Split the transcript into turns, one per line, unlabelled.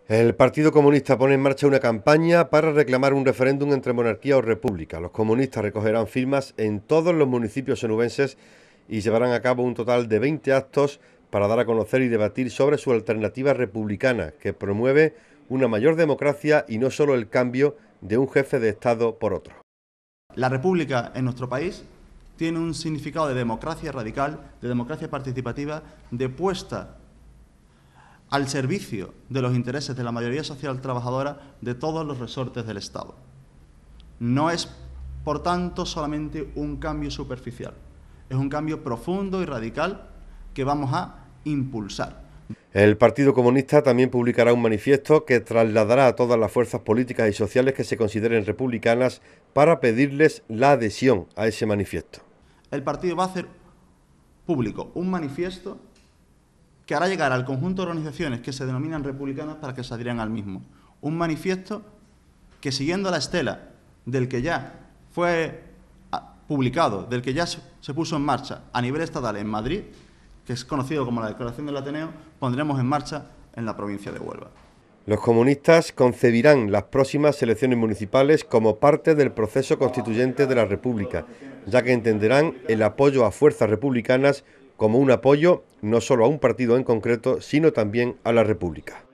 El Partido Comunista pone en marcha una campaña para reclamar un referéndum entre monarquía o república. Los comunistas recogerán firmas en todos los municipios onubenses y llevarán a cabo un total de 20 actos para dar a conocer y debatir sobre su alternativa republicana, que promueve una mayor democracia y no solo el cambio de un jefe de Estado por otro.
La república en nuestro país tiene un significado de democracia radical, de democracia participativa, de puesta al servicio de los intereses de la mayoría social trabajadora de todos los resortes del Estado. No es, por tanto, solamente un cambio superficial, es un cambio profundo y radical que vamos a impulsar.
El Partido Comunista también publicará un manifiesto que trasladará a todas las fuerzas políticas y sociales que se consideren republicanas para pedirles la adhesión a ese manifiesto.
El partido va a hacer público un manifiesto que hará llegar al conjunto de organizaciones que se denominan republicanas para que se adhieran al mismo. Un manifiesto que, siguiendo la estela del que ya fue publicado, del que ya se puso en marcha a nivel estatal en Madrid, que es conocido como la Declaración del Ateneo, pondremos en marcha en la provincia de Huelva.
Los comunistas concebirán las próximas elecciones municipales como parte del proceso constituyente de la República, ya que entenderán el apoyo a fuerzas republicanas como un apoyo no solo a un partido en concreto, sino también a la República.